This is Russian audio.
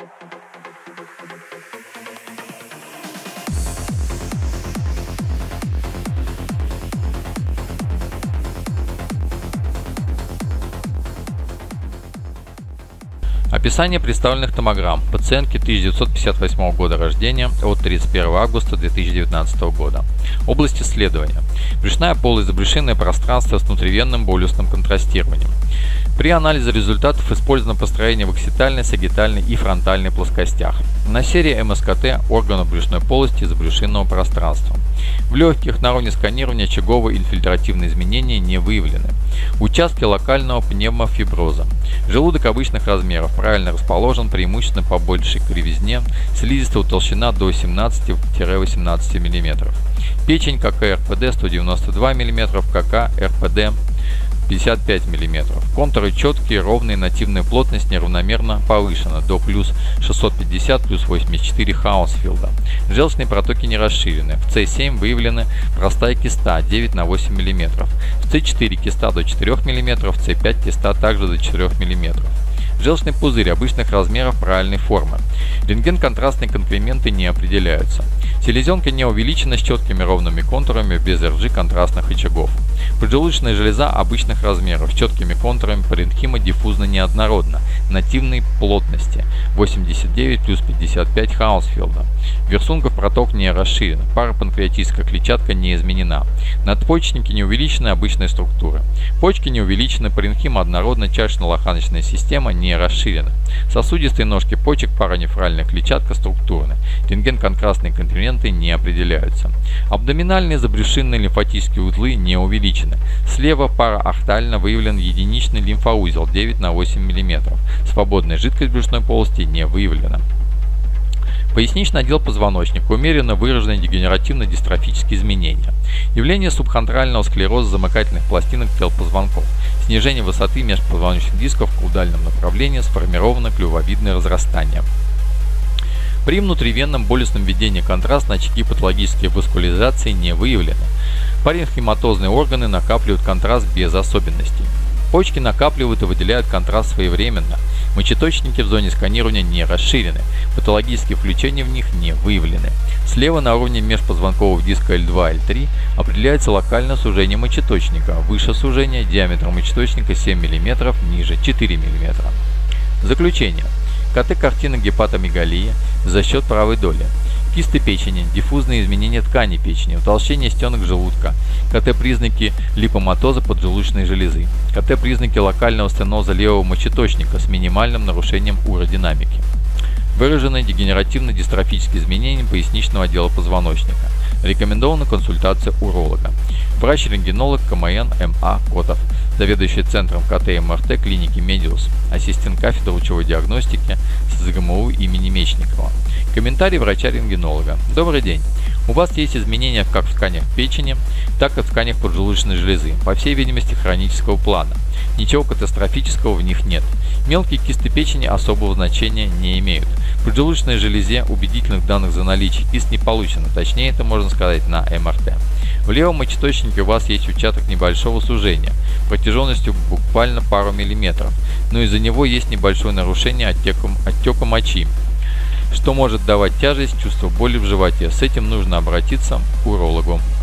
Описание представленных томограмм. Пациентки 1958 года рождения от 31 августа 2019 года. Область исследования. Брюшная полость, забрюшинное пространство с внутривенным болюсным контрастированием. При анализе результатов использовано построение в окситальной, сагитальной и фронтальной плоскостях. На серии МСКТ органов брюшной полости и забрюшинного пространства. В легких на уровне сканирования очаговые инфильтративные изменения не выявлены. Участки локального пневмофиброза. Желудок обычных размеров, правильно расположен, преимущественно по большей кривизне, слизистая утолщена до 17-18 мм. Печень КК РПД 192 мм, КК РПД 55 мм. Контуры четкие, ровные, нативная плотность неравномерно повышена до плюс 650, плюс 84 Хаусфилда. Желчные протоки не расширены. В С7 выявлены простая киста 9 на 8 мм. В С4 киста до 4 мм, в С5 киста также до 4 мм. Желчный пузырь обычных размеров правильной формы. Рентген-контрастные конкременты не определяются. Селезенка не увеличена с четкими ровными контурами без РЖ контрастных очагов. Поджелудочная железа обычных размеров с четкими контурами, паренхима диффузно неоднородна, нативной плотности 89 плюс 55 Хаусфилда. Версунков проток не расширен, парапанкреатическая клетчатка не изменена. Надпочечники не увеличены обычной структуры. Почки не увеличены, паренхима однородна, чашечно-лоханочная система не расширена. Сосудистые ножки почек, паранефральная клетчатка структурны. Рентген-контрастные конкременты не определяются. Абдоминальные забрюшинные лимфатические узлы не увеличены. Слева параортально выявлен единичный лимфоузел 9 на 8 мм. Свободная жидкость брюшной полости не выявлена. Поясничный отдел позвоночника. Умеренно выраженные дегенеративно-дистрофические изменения. Явление субхондрального склероза замыкательных пластинок тел позвонков. Снижение высоты межпозвоночных дисков в каудальном направлении, сформировано клювовидное разрастание. При внутривенном болюсном введении контраста очаги патологической васкуляризации не выявлены. Паренхиматозные органы накапливают контраст без особенностей. Почки накапливают и выделяют контраст своевременно. Мочеточники в зоне сканирования не расширены. Патологические включения в них не выявлены. Слева на уровне межпозвонкового диска L2, L3 определяется локальное сужение мочеточника. Выше сужения диаметр мочеточника 7 мм, ниже 4 мм. Заключение. КТ-картина гепатомегалии за счет правой доли. Кисты печени, диффузные изменения тканей печени, утолщение стенок желудка, КТ-признаки липоматоза поджелудочной железы, КТ-признаки локального стеноза левого мочеточника с минимальным нарушением уродинамики. Выражены дегенеративно-дистрофические изменения поясничного отдела позвоночника. Рекомендована консультация уролога. Врач-рентгенолог КМН МА Котов, заведующий центром КТ и МРТ клиники Медиус, ассистент кафедры лучевой диагностики СЗГМУ имени Мечникова. Комментарий врача-рентгенолога. Добрый день. У вас есть изменения как в тканях печени, так и в тканях поджелудочной железы, по всей видимости хронического плана. Ничего катастрофического в них нет. Мелкие кисты печени особого значения не имеют. В поджелудочной железе убедительных данных за наличие кист не получено, точнее это можно сказать на МРТ. В левом мочеточнике у вас есть участок небольшого сужения, протяженностью буквально пару миллиметров, но из-за него есть небольшое нарушение оттека мочи, что может давать тяжесть, чувство боли в животе. С этим нужно обратиться к урологу.